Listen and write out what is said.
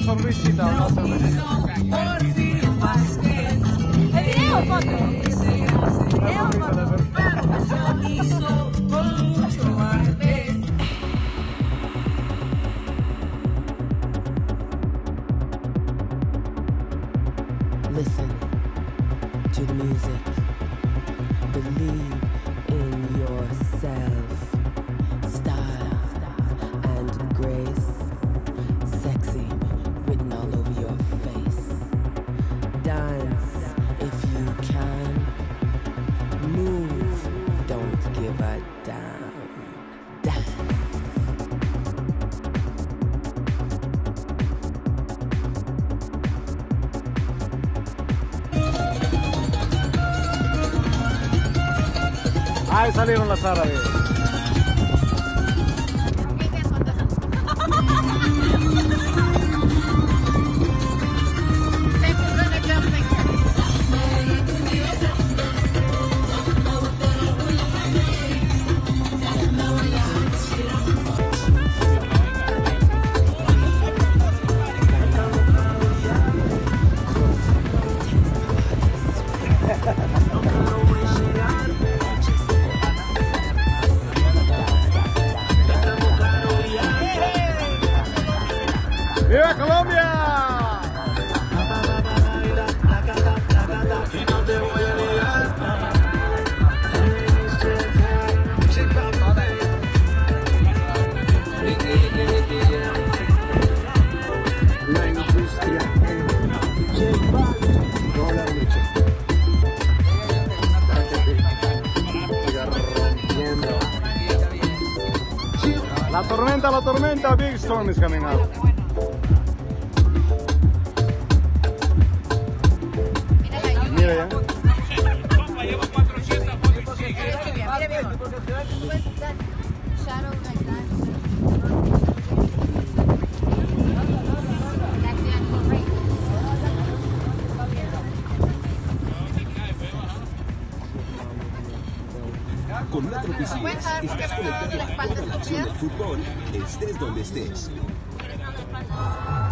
sonrisita, una sonrisita. ¿El video o foto? ¿Video o foto? Listen to the music. Believe in yourself. Style and grace. Sexy written all over your face. Dance if you can. Move, don't give a damn. Dance. Ahí salieron las árabes. ¡Viva Colombia! La industria no la lucha. La tormenta, big storm is coming out. Mira ya. Con Metro PCS estás conectado a toda la acción del fútbol, estés donde estés.